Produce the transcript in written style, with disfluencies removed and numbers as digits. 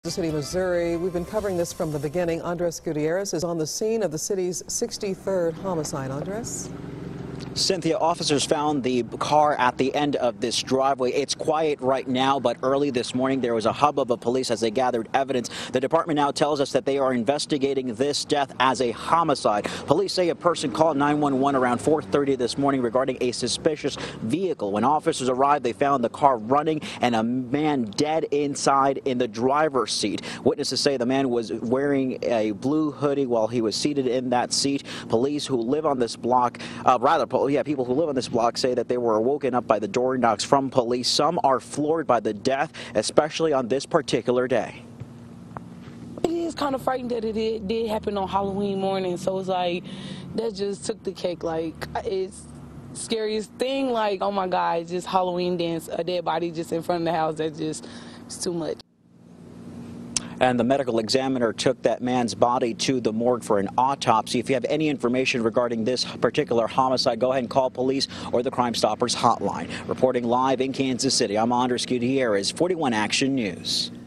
City, Missouri. We've been covering this from the beginning. Andres Gutierrez is on the scene of the city's 63rd homicide. Andres? Cynthia, officers found the car at the end of this driveway. It's quiet right now, but early this morning there was a hubbub of police as they gathered evidence. The department now tells us that they are investigating this death as a homicide. Police say a person called 911 around 4:30 this morning regarding a suspicious vehicle. When officers arrived, they found the car running and a man dead inside in the driver's seat. Witnesses say the man was wearing a blue hoodie while he was seated in that seat. Police who live on this block, people who live on this block say that they were woken up by the door knocks from police. Some are floored by the death, especially on this particular day. It is kind of frightening that it did happen on Halloween morning, so it's like that just took the cake. Like, it's scariest thing, like, oh my God, just Halloween dance, a dead body just in front of the house, that just is too much. And the medical examiner took that man's body to the morgue for an autopsy. If you have any information regarding this particular homicide, go ahead and call police or the Crime Stoppers hotline. Reporting live in Kansas City, I'm Andres Gutierrez, 41 Action News.